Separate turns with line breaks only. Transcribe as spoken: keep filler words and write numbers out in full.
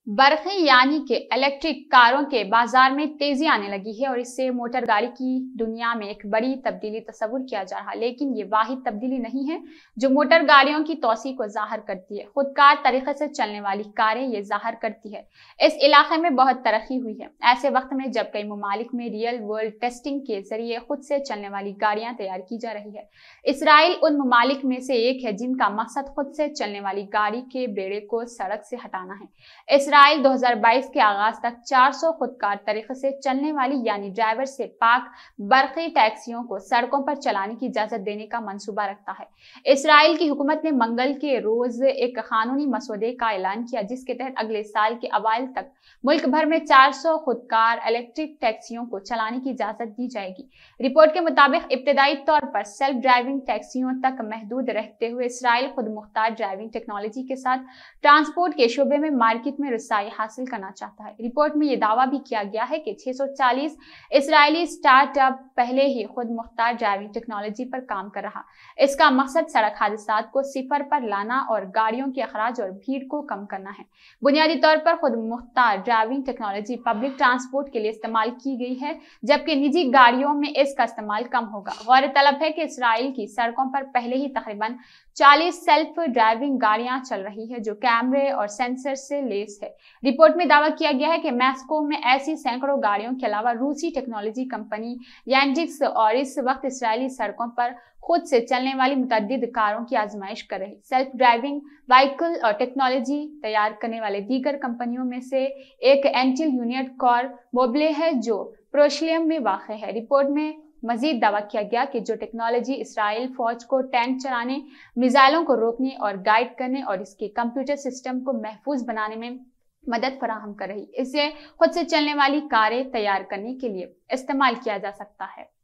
برقی یعنی کہ الیکٹرک کاروں کے بازار میں تیزی آنے لگی ہے اور اس سے موٹر گاڑی کی دنیا میں ایک بڑی تبدیلی تصور کیا جا رہا ہے، لیکن یہ واحد تبدیلی نہیں ہے جو موٹر گاڑیوں کی توسیع کو ظاہر کرتی ہے۔ خودکار طریقے سے چلنے والی کاریں یہ ظاہر کرتی ہے اس علاقے میں بہت ترقی ہوئی ہے، ایسے وقت میں جب کئی ممالک میں ریئل ورلڈ ٹیسٹنگ کے ذریعے خود سے چلنے والی گاڑیاں تیار کی جا رہی ہے۔ اسرائیل ان ممالک میں سے ایک ہے جن کا مقصد خود سے چلنے والی گاڑی کے بیڑے کو سڑک سے ہٹانا ہے۔ اسرائیل دو ہزار بائیس کے آغاز تک چار سو خودکار طریقے سے چلنے والی یعنی ڈرائیور سے پاک برقی ٹیکسیوں کو سڑکوں پر چلانے کی اجازت دینے کا منصوبہ رکھتا ہے۔ اسرائیل کی حکومت نے منگل کے روز ایک قانونی مسودے کا اعلان کیا جس کے تحت اگلے سال کے اوائل تک ملک بھر میں چار سو خودکار الیکٹرک ٹیکسیوں کو چلانے کی اجازت دی جائے گی۔ رپورٹ کے مطابق ابتدائی طور پر سیلف ڈرائیونگ ٹیکسیوں تک محدود رہتے ہوئے اسرائیل خود مختار ڈرائیونگ ٹیکنالوجی کے ساتھ ٹرانسپورٹ کے شعبے میں مارکیٹ میں رسائی حاصل کرنا چاہتا ہے۔ رپورٹ میں یہ دعویٰ بھی کیا گیا ہے کہ چھ سو چالیس اسرائیلی اسٹارٹ اپ پہلے ہی خود مختار ڈرائیونگ ٹیکنالوجی پر کام کر رہا۔ اس کا مقصد سڑک حادثات کو صفر پر لانا اور گاڑیوں کے اخراج اور بھیڑ کو کم کرنا ہے۔ بنیادی طور پر خود مختار ڈرائیونگ ٹیکنالوجی پبلک ٹرانسپورٹ کے لیے استعمال کی گئی ہے جبکہ نجی گاڑیوں میں اس کا استعمال کم ہوگا۔ غور طلب ہے کہ اسرائیل کی سڑکوں پر پہلے ہی تقریباً چالیس سیلف ڈرائیونگ گاڑیاں چل رہی ہے جو کیمرے اور سینسر سے لیس ہے۔ رپورٹ میں دعویٰ کیا گیا ہے کہ میکسیکو میں ایسی سینکڑوں گاڑیوں کے علاوہ روسی ٹیکنالوجی کمپنی یانڈیکس اور اس وقت اسرائیلی سڑکوں پر خود سے چلنے والی متعدد کاروں کی آزمائش کر رہی۔ سیلف ڈرائیونگ وہیکل اور ٹیکنالوجی تیار کرنے والے دیگر کمپنیوں میں سے ایک انٹیل یونٹ کار موبلے ہے جو پروشلیم میں واقع ہے۔ رپورٹ میں مزید دعویٰ کیا گیا کہ جو ٹیکنالوجی اسرائیل فوج کو ٹینک چلانے، میزائلوں کو روکنے اور گائیڈ کرنے اور اس کے کمپیوٹر سسٹم کو محفوظ بنانے میں مدد فراہم کر رہی، اسے خود سے چلنے والی کاریں تیار کرنے کے لیے استعمال کیا جا سکتا ہے۔